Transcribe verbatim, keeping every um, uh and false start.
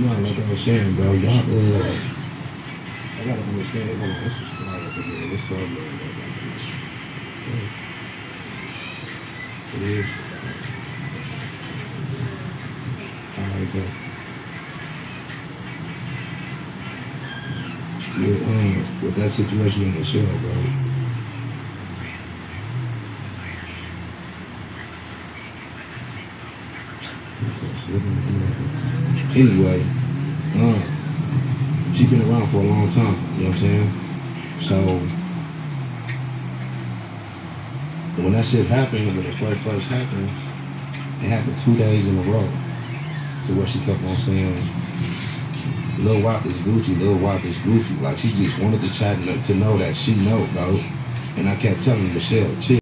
No, like I was saying, bro, y'all, uh, I gotta understand. Hold on, let's just fly up again. It's so low, bro. It is. Alright, go. With, um, with that situation in Michelle, bro. Anyway, um, she been around for a long time, you know what I'm saying? So, when that shit happened, when it first first happened, it happened two days in a row. To where she kept on saying, Lil Wop is Gucci, Lil Wop is Gucci. Like, she just wanted the chat to know that she know, bro. And I kept telling Michelle, chill.